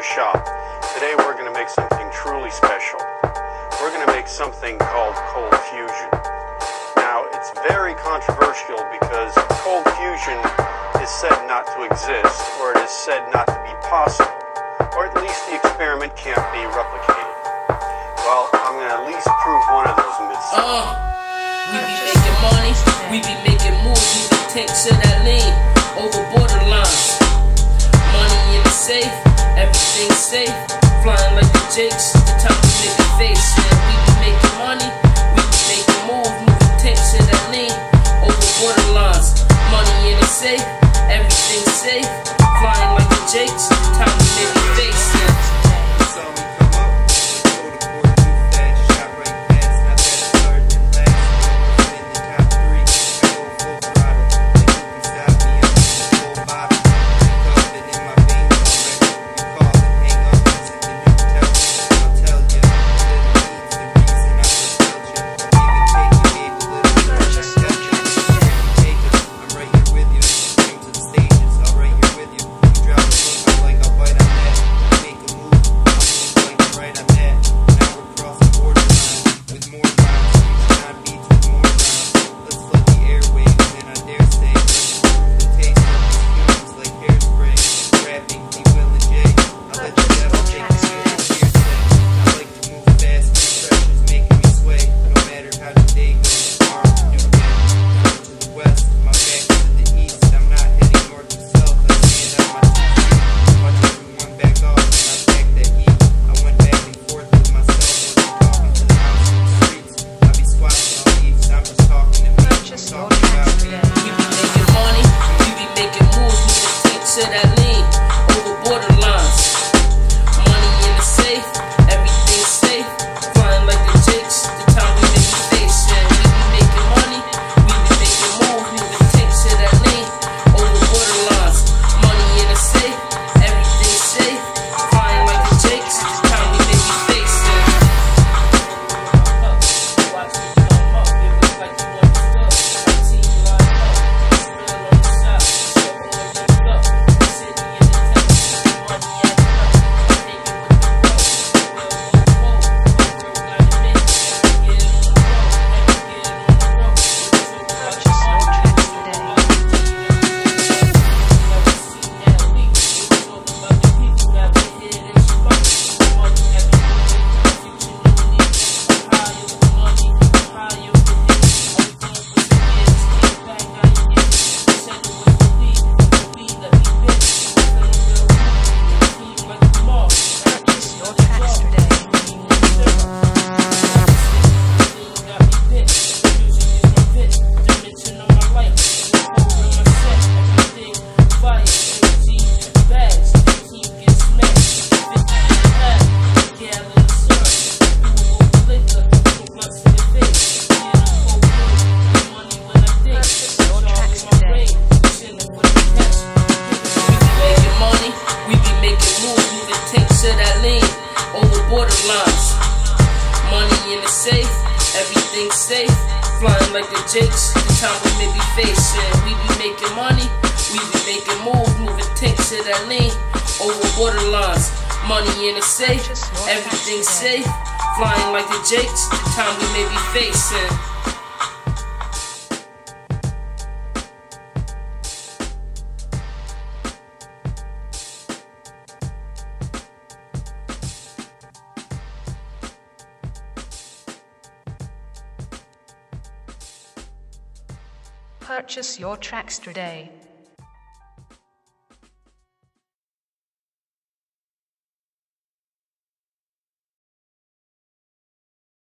shop. Today we're going to make something truly special. We're going to make something called cold fusion. Now, it's very controversial because cold fusion is said not to exist, or it is said not to be possible, or at least the experiment can't be replicated. Well, I'm going to at least prove one of those myths. We be making money, we be making moves, we be tanks of that lean over borderlines. Money in the safe, everything safe, flying like the Jakes, the time we make a face. Yeah, we be making money, we be making moves, moving tanks of that lean over borderlines. Money in the safe, everything safe, flying like the Jakes, the time we make a face. Yeah. Everything safe, flying like the Jakes, the time we may be facing. We be making money, we be making moves, moving tanks to that lean over borderlines. Money in the safe, everything safe, flying like the Jakes, the time we may be facing. Purchase your tracks today.